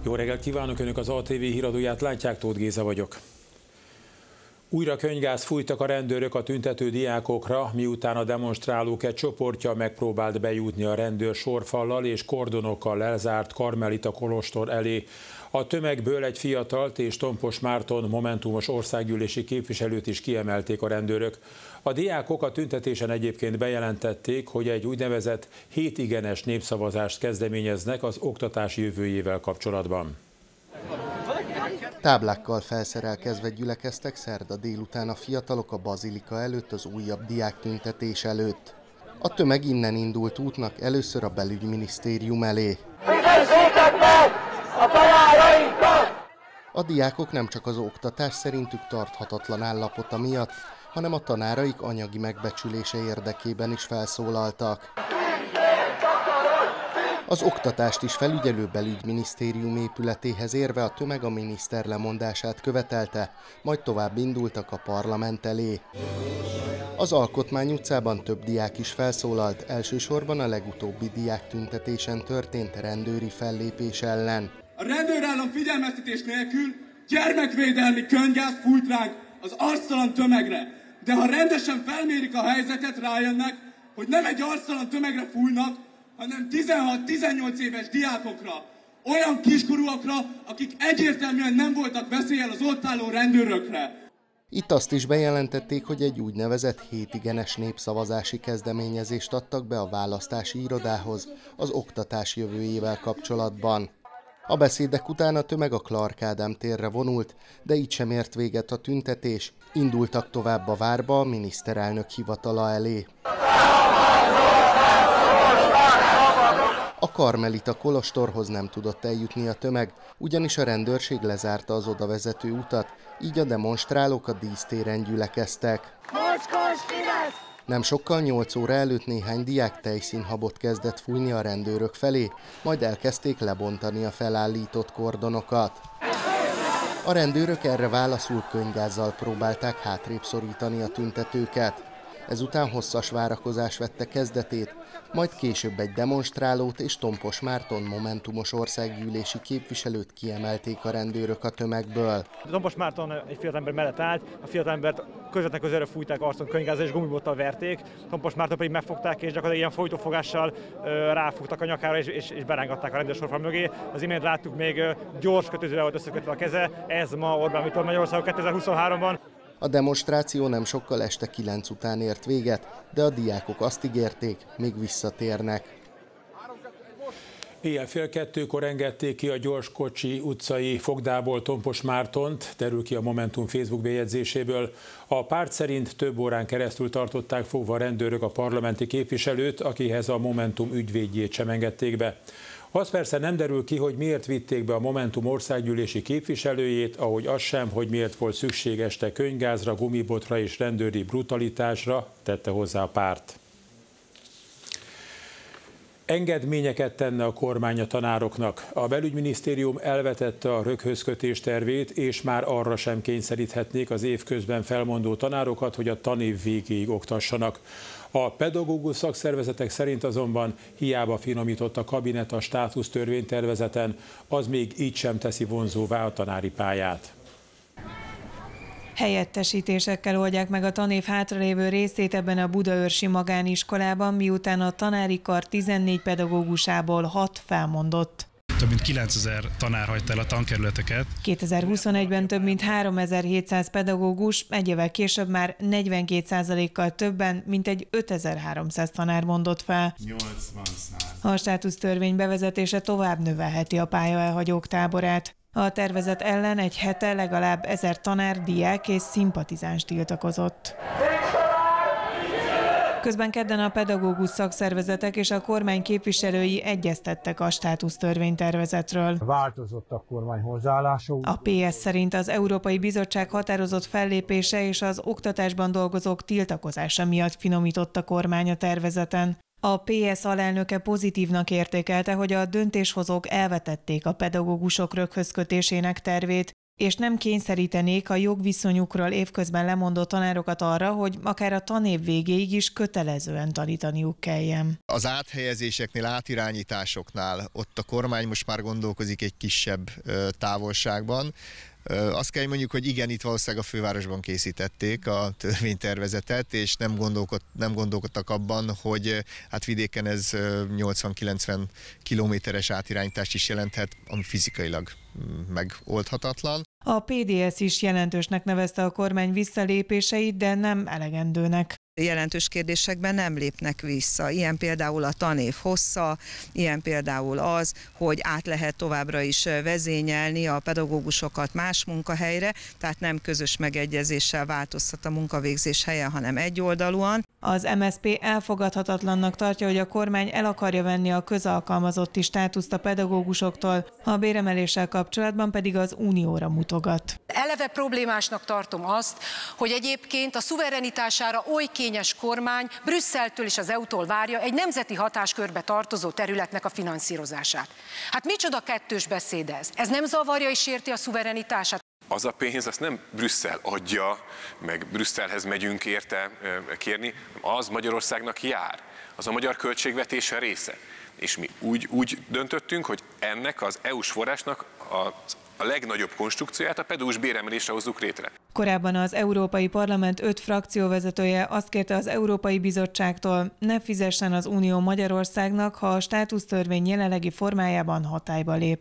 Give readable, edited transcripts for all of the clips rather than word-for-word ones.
Jó reggelt kívánok, Önök az ATV híradóját látják, Tóth Géza vagyok. Újra könyvgázt fújtak a rendőrök a tüntető diákokra, miután a demonstrálók egy csoportja megpróbált bejutni a rendőr sorfallal és kordonokkal elzárt Karmelita kolostor elé. A tömegből egy fiatalt és Tompos Márton momentumos országgyűlési képviselőt is kiemelték a rendőrök. A diákok a tüntetésen egyébként bejelentették, hogy egy úgynevezett 7 igenes népszavazást kezdeményeznek az oktatás jövőjével kapcsolatban. Táblákkal felszerelkezve gyülekeztek szerda délután a fiatalok a bazilika előtt az újabb diáktüntetés előtt. A tömeg innen indult útnak először a belügyminisztérium elé. Fizessétek meg a tanárainkat! A diákok nem csak az oktatás szerintük tarthatatlan állapota miatt, hanem a tanáraik anyagi megbecsülése érdekében is felszólaltak. Az oktatást is felügyelő belügyminisztérium épületéhez érve a tömeg a miniszter lemondását követelte, majd tovább indultak a parlament elé. Az Alkotmány utcában több diák is felszólalt, elsősorban a legutóbbi diáktüntetésen történt rendőri fellépés ellen. A rendőrállam figyelmeztetés nélkül gyermekvédelmi könyvgázt fújt ránk az arctalan tömegre. De ha rendesen felmérik a helyzetet, rájönnek, hogy nem egy arctalan tömegre fújnak, hanem 16-18 éves diákokra, olyan kiskorúakra, akik egyértelműen nem voltak veszéllyel az ott álló rendőrökre. Itt azt is bejelentették, hogy egy úgynevezett 7 igenes népszavazási kezdeményezést adtak be a választási irodához az oktatás jövőjével kapcsolatban. A beszédek után a tömeg a Clark Ádám térre vonult, de így sem ért véget a tüntetés. Indultak tovább a várba a miniszterelnök hivatala elé. A Karmelita kolostorhoz nem tudott eljutni a tömeg, ugyanis a rendőrség lezárta az odavezető utat, így a demonstrálók a dísztéren gyülekeztek. Nem sokkal 8 óra előtt néhány diák tejszínhabot kezdett fújni a rendőrök felé, majd elkezdték lebontani a felállított kordonokat. A rendőrök erre válaszul könyvgázzal próbálták hátrébb szorítani a tüntetőket. Ezután hosszas várakozás vette kezdetét, majd később egy demonstrálót és Tompos Márton momentumos országgyűlési képviselőt kiemelték a rendőrök a tömegből. Tompos Márton egy fiatalember mellett állt, a fiatalember közvetlen közelre fújták arcon könyvgázzal és gumibottal verték, Tompos Márton pedig megfogták és gyakorlatilag ilyen folytófogással ráfogtak a nyakára és berángatták a rendőrsorfal mögé. Az imént láttuk, még gyors kötözővel volt összekötve a keze, ez ma Orbán Viktor Magyarországon 2023-ban. A demonstráció nem sokkal este 9 után ért véget, de a diákok azt ígérték, még visszatérnek. Éjjel fél 2-kor engedték ki a Gyorskocsi utcai fogdából Tompos Mártont, derül ki a Momentum Facebook bejegyzéséből. A párt szerint több órán keresztül tartották fogva a rendőrök a parlamenti képviselőt, akihez a Momentum ügyvédjét sem engedték be. Az persze nem derül ki, hogy miért vitték be a Momentum országgyűlési képviselőjét, ahogy az sem, hogy miért volt szükség este könyvgázra, gumibotra és rendőri brutalitásra, tette hozzá a párt. Engedményeket tenne a kormány a tanároknak. A belügyminisztérium elvetette a röghözkötés tervét, és már arra sem kényszeríthetnék az évközben felmondó tanárokat, hogy a tanév végéig oktassanak. A pedagógus szakszervezetek szerint azonban hiába finomított a kabinet a státusz törvénytervezeten, az még így sem teszi vonzóvá a tanári pályát. Helyettesítésekkel oldják meg a tanév hátralévő részét ebben a budaörsi magániskolában, miután a tanári kar 14 pedagógusából 6 felmondott. Több mint 9000 tanár hagyta el a tankerületeket. 2021-ben több mint 3700 pedagógus, egy évvel később már 42%-kal többen, mint egy 5300 tanár mondott fel. 80%. A státusztörvény bevezetése tovább növelheti a pályaelhagyók táborát. A tervezet ellen egy hete legalább 1000 tanár, diák és szimpatizáns tiltakozott. Közben kedden a pedagógus szakszervezetek és a kormány képviselői egyeztettek a státusztörvénytervezetről. Változott a kormány hozzáállása. A PS szerint az Európai Bizottság határozott fellépése és az oktatásban dolgozók tiltakozása miatt finomított a kormány a tervezeten. A PS alelnöke pozitívnak értékelte, hogy a döntéshozók elvetették a pedagógusok röghözkötésének tervét, és nem kényszerítenék a jogviszonyukról évközben lemondó tanárokat arra, hogy akár a tanév végéig is kötelezően tanítaniuk kelljen. Az áthelyezéseknél, átirányításoknál ott a kormány most már gondolkozik egy kisebb távolságban. Azt kell mondjuk, hogy igen, itt valószínűleg a fővárosban készítették a törvénytervezetet, és nem gondolkodtak abban, hogy hát vidéken ez 80-90 kilométeres átirányítást is jelenthet, ami fizikailag megoldhatatlan. A PDS is jelentősnek nevezte a kormány visszalépéseit, de nem elegendőnek. Jelentős kérdésekben nem lépnek vissza. Ilyen például a tanév hossza, ilyen például az, hogy át lehet továbbra is vezényelni a pedagógusokat más munkahelyre, tehát nem közös megegyezéssel változtat a munkavégzés helye, hanem egyoldalúan. Az MSZP elfogadhatatlannak tartja, hogy a kormány el akarja venni a közalkalmazotti státuszt a pedagógusoktól, a béremeléssel kapcsolatban pedig az Unióra mutogat. Eleve problémásnak tartom azt, hogy egyébként a szuverenitására oly kényes kormány Brüsszeltől és az EU-tól várja egy nemzeti hatáskörbe tartozó területnek a finanszírozását. Hát micsoda kettős beszéd ez? Ez nem zavarja és sérti a szuverenitását? Az a pénz, azt nem Brüsszel adja, meg Brüsszelhez megyünk érte kérni, az Magyarországnak jár. Az a magyar költségvetése része. És mi úgy döntöttünk, hogy ennek az EU-s forrásnak a legnagyobb konstrukcióját, a pedagógus béremelésre hozzuk létre. Korábban az Európai Parlament 5 frakcióvezetője azt kérte az Európai Bizottságtól, ne fizessen az Unió Magyarországnak, ha a státusztörvény jelenlegi formájában hatályba lép.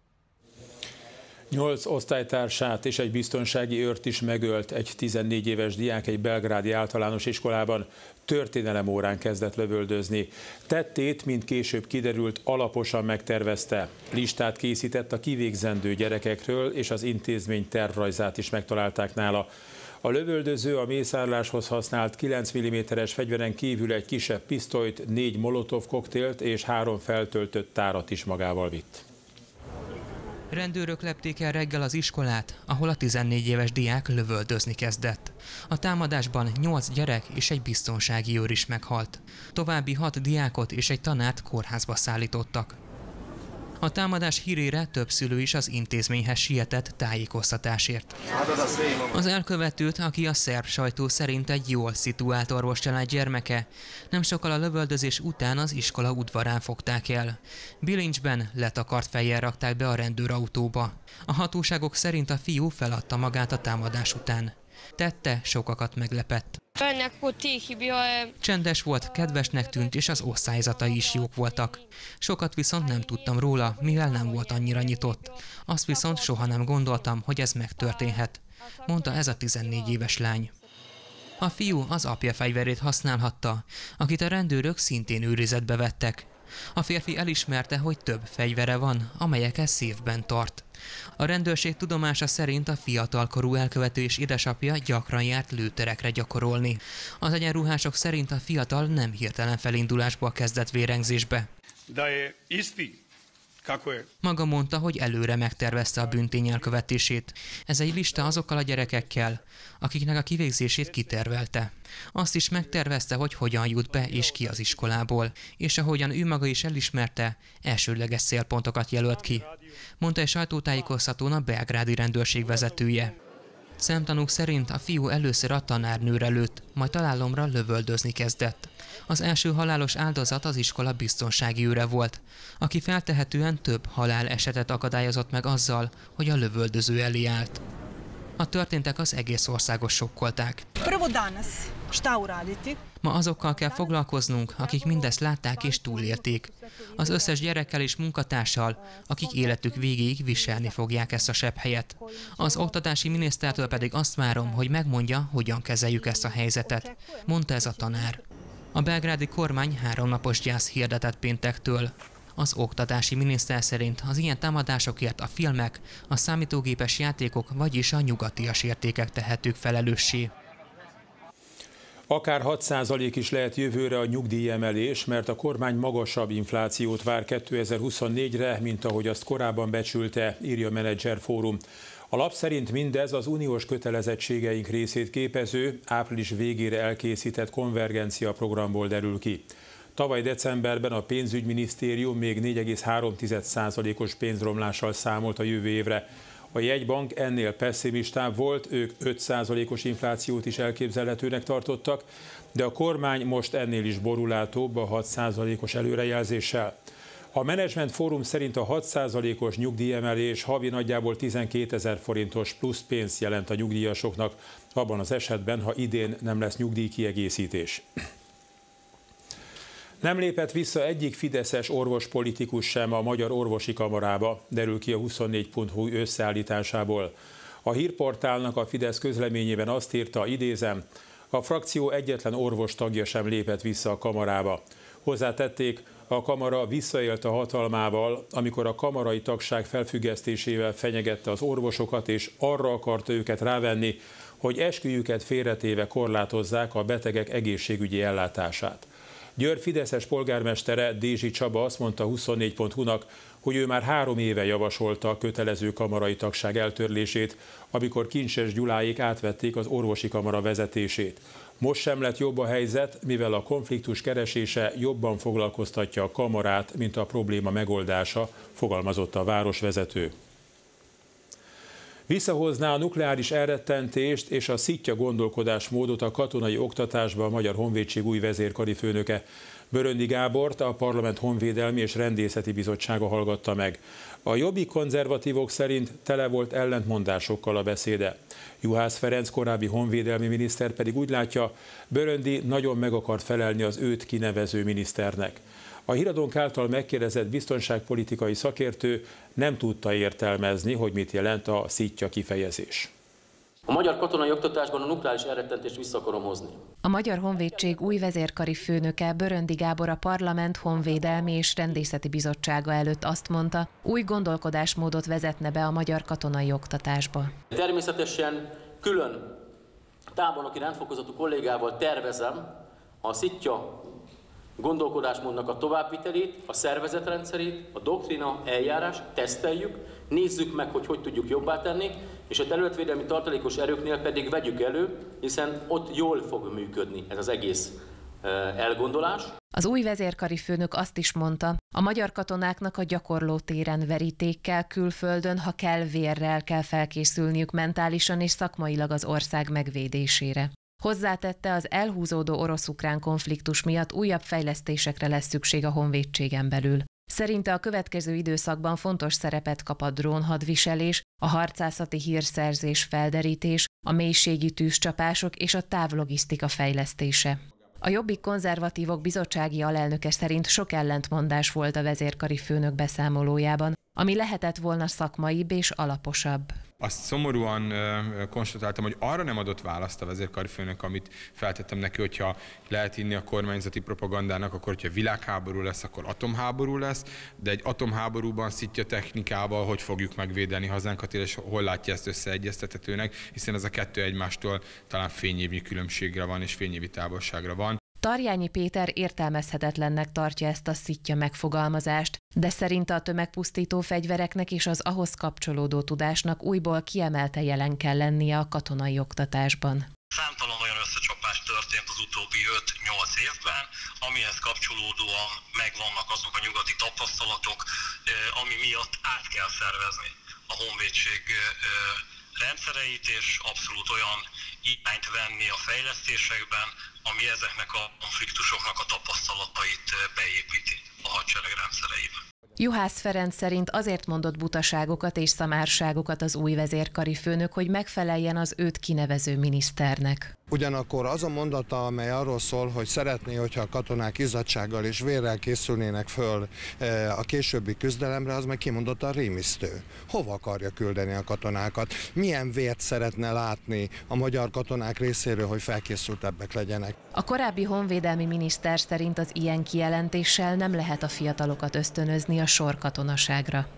8 osztálytársát és egy biztonsági őrt is megölt egy 14 éves diák egy belgrádi általános iskolában. Történelem órán kezdett lövöldözni. Tettét, mint később kiderült, alaposan megtervezte. Listát készített a kivégzendő gyerekekről, és az intézmény tervrajzát is megtalálták nála. A lövöldöző a mészárláshoz használt 9 mm-es fegyveren kívül egy kisebb pisztolyt, 4 molotov koktélt és 3 feltöltött tárat is magával vitt. Rendőrök lepték el reggel az iskolát, ahol a 14 éves diák lövöldözni kezdett. A támadásban 8 gyerek és egy biztonsági őr is meghalt. További 6 diákot és egy tanárt kórházba szállítottak. A támadás hírére több szülő is az intézményhez sietett tájékoztatásért. Az elkövetőt, aki a szerb sajtó szerint egy jól szituált orvoscsalád gyermeke, nem sokkal a lövöldözés után az iskola udvarán fogták el. Bilincsben letakart fejjel rakták be a rendőrautóba. A hatóságok szerint a fiú feladta magát a támadás után. Tette sokakat meglepett. Csendes volt, kedvesnek tűnt, és az osztályzatai is jók voltak. Sokat viszont nem tudtam róla, mivel nem volt annyira nyitott. Azt viszont soha nem gondoltam, hogy ez megtörténhet, mondta ez a 14 éves lány. A fiú az apja fegyverét használhatta, akit a rendőrök szintén őrizetbe vettek. A férfi elismerte, hogy több fegyvere van, amelyeket széfben tart. A rendőrség tudomása szerint a fiatalkorú elkövető és édesapja gyakran járt lőterekre gyakorolni. Az egyenruhások szerint a fiatal nem hirtelen felindulásból kezdett vérengzésbe. Maga mondta, hogy előre megtervezte a bűntény elkövetését. Ez egy lista azokkal a gyerekekkel, akiknek a kivégzését kitervelte. Azt is megtervezte, hogy hogyan jut be és ki az iskolából, és ahogyan ő maga is elismerte, elsődleges célpontokat jelölt ki, mondta egy sajtótájékoztatón a belgrádi rendőrség vezetője. Szemtanúk szerint a fiú először a tanárnőre lőtt, majd találomra lövöldözni kezdett. Az első halálos áldozat az iskola biztonsági őre volt, aki feltehetően több halálesetet akadályozott meg azzal, hogy a lövöldöző elé állt. A történtek az egész országot sokkolták. Ma azokkal kell foglalkoznunk, akik mindezt látták és túlélték. Az összes gyerekkel és munkatársal, akik életük végéig viselni fogják ezt a sebhelyet. Az oktatási minisztertől pedig azt várom, hogy megmondja, hogyan kezeljük ezt a helyzetet, mondta ez a tanár. A belgrádi kormány 3 napos gyász hirdetett péntektől. Az oktatási miniszter szerint az ilyen támadásokért a filmek, a számítógépes játékok, vagyis a nyugatias értékek tehetők felelőssé. Akár 6% is lehet jövőre a nyugdíjemelés, mert a kormány magasabb inflációt vár 2024-re, mint ahogy azt korábban becsülte, írja a Menedzser Fórum. A lap szerint mindez az uniós kötelezettségeink részét képező, április végére elkészített konvergencia programból derül ki. Tavaly decemberben a pénzügyminisztérium még 4,3%-os pénzromlással számolt a jövő évre. A jegybank ennél pesszimistább volt, ők 5%-os inflációt is elképzelhetőnek tartottak, de a kormány most ennél is borulátóbb a 6%-os előrejelzéssel. A Menedzsment Fórum szerint a 6%-os nyugdíjemelés havi nagyjából 12 000 forintos plusz pénzt jelent a nyugdíjasoknak, abban az esetben, ha idén nem lesz nyugdíjkiegészítés. Nem lépett vissza egyik fideszes orvospolitikus sem a Magyar Orvosi Kamarába, derül ki a 24.hu összeállításából. A hírportálnak a Fidesz közleményében azt írta, idézem, a frakció egyetlen orvos tagja sem lépett vissza a kamarába. Hozzátették, a kamara visszaélt a hatalmával, amikor a kamarai tagság felfüggesztésével fenyegette az orvosokat, és arra akarta őket rávenni, hogy esküjüket félretéve korlátozzák a betegek egészségügyi ellátását. Győr fideszes polgármestere Dézsi Csaba azt mondta 24.hu-nak, hogy ő már 3 éve javasolta a kötelező kamarai tagság eltörlését, amikor Kincses Gyuláék átvették az orvosi kamara vezetését. Most sem lett jobb a helyzet, mivel a konfliktus keresése jobban foglalkoztatja a kamarát, mint a probléma megoldása, fogalmazott a városvezető. Visszahozná a nukleáris elrettentést és a szitja gondolkodásmódot a katonai oktatásba a Magyar Honvédség új vezérkari főnöke. Böröndi Gábort a Parlament Honvédelmi és Rendészeti Bizottsága hallgatta meg. A jobbik konzervatívok szerint tele volt ellentmondásokkal a beszéde. Juhász Ferenc korábbi honvédelmi miniszter pedig úgy látja, Böröndi nagyon meg akart felelni az őt kinevező miniszternek. A Híradónk által megkérdezett biztonságpolitikai szakértő nem tudta értelmezni, hogy mit jelent a szitja kifejezés. A magyar katonai oktatásban a nukleáris elrettentést vissza akarom hozni. A Magyar Honvédség új vezérkari főnöke Böröndi Gábor a Parlament Honvédelmi és Rendészeti Bizottsága előtt azt mondta, új gondolkodásmódot vezetne be a magyar katonai oktatásba. Természetesen külön tábornoki rendfokozatú kollégával tervezem a szitja gondolkodásmódnak a továbbvitelét, a szervezetrendszerét, a doktrina, eljárás, teszteljük, nézzük meg, hogy tudjuk jobbá tenni, és a területvédelmi tartalékos erőknél pedig vegyük elő, hiszen ott jól fog működni ez az egész elgondolás. Az új vezérkari főnök azt is mondta, a magyar katonáknak a gyakorló téren verítékkel, külföldön, ha kell vérrel kell felkészülniük mentálisan és szakmailag az ország megvédésére. Hozzátette, az elhúzódó orosz-ukrán konfliktus miatt újabb fejlesztésekre lesz szükség a honvédségen belül. Szerinte a következő időszakban fontos szerepet kap a drónhadviselés, a harcászati hírszerzés felderítés, a mélységi tűzcsapások és a távlogisztika fejlesztése. A Jobbik konzervatívok bizottsági alelnöke szerint sok ellentmondás volt a vezérkari főnök beszámolójában, ami lehetett volna szakmaibb és alaposabb. Azt szomorúan konstatáltam, hogy arra nem adott választ a vezérkari főnök, amit feltettem neki, hogyha lehet hinni a kormányzati propagandának, akkor hogyha világháború lesz, akkor atomháború lesz, de egy atomháborúban szitja technikával hogy fogjuk megvédeni hazánkat, és hol látja ezt összeegyeztethetőnek, hiszen ez a kettő egymástól talán fényévnyi különbségre van és fényévi távolságra van. Tarjányi Péter értelmezhetetlennek tartja ezt a szitja megfogalmazást, de szerinte a tömegpusztító fegyvereknek és az ahhoz kapcsolódó tudásnak újból kiemelte jelen kell lennie a katonai oktatásban. Számtalan olyan összecsapás történt az utóbbi 5-8 évben, amihez kapcsolódóan megvannak azok a nyugati tapasztalatok, ami miatt át kell szervezni a honvédség rendszereit, és abszolút olyan irányt venni a fejlesztésekben, ami ezeknek a konfliktusoknak a tapasztalatait beépíti a hadsereg rendszereibe. Juhász Ferenc szerint azért mondott butaságokat és szamárságokat az új vezérkari főnök, hogy megfeleljen az őt kinevező miniszternek. Ugyanakkor az a mondata, amely arról szól, hogy szeretné, hogyha a katonák izzadsággal és vérrel készülnének föl a későbbi küzdelemre, az meg kimondottan rémisztő. Hova akarja küldeni a katonákat? Milyen vért szeretne látni a magyar katonák részéről, hogy felkészültebbek legyenek? A korábbi honvédelmi miniszter szerint az ilyen kijelentéssel nem lehet a fiatalokat ösztönözni a sorkatonaságra.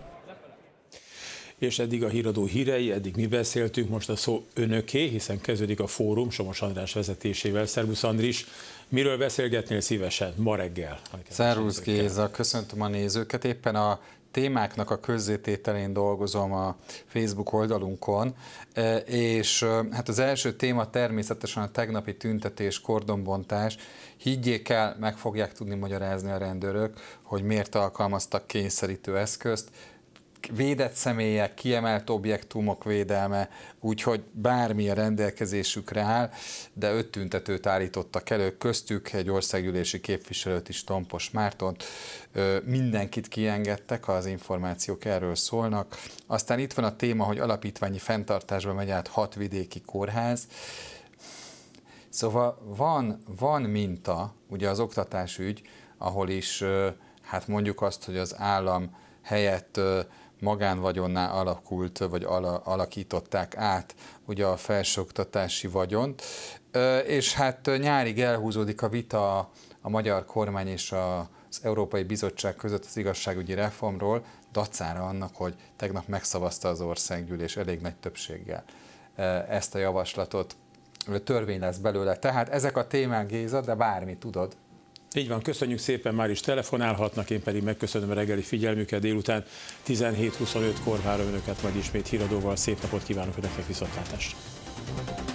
És eddig a Híradó hírei, eddig mi beszéltünk, most a szó önöké, hiszen kezdődik a fórum Somos András vezetésével. Szervusz Andris, miről beszélgetnél szívesen ma reggel? Szervusz Géza, köszöntöm a nézőket. Éppen a témáknak a közzétételén dolgozom a Facebook oldalunkon, és hát az első téma természetesen a tegnapi tüntetés, kordonbontás. Higgyék el, meg fogják tudni magyarázni a rendőrök, hogy miért alkalmaztak kényszerítő eszközt. védett személyek, kiemelt objektumok védelme, úgyhogy bármilyen rendelkezésükre áll, de 5 tüntetőt állítottak elő, köztük egy országgyűlési képviselőt is, Tompos Mártont. Mindenkit kiengedtek, az információk erről szólnak. Aztán itt van a téma, hogy alapítványi fenntartásba megy át 6 vidéki kórház. Szóval van minta, ugye az oktatásügy, ahol is hát mondjuk azt, hogy az állam helyett magánvagyonná alakult, vagy alakították át ugye a felsőoktatási vagyont, és hát nyárig elhúzódik a vita a magyar kormány és az Európai Bizottság között az igazságügyi reformról, dacára annak, hogy tegnap megszavazta az országgyűlés elég nagy többséggel ezt a javaslatot, törvény lesz belőle. Tehát ezek a témák, Géza, de bármi tudod. Így van, köszönjük szépen, már is telefonálhatnak, én pedig megköszönöm a reggeli figyelmüket, délután 17:25-kor várom önöket majd ismét híradóval, szép napot kívánok önöknek, viszontlátásra!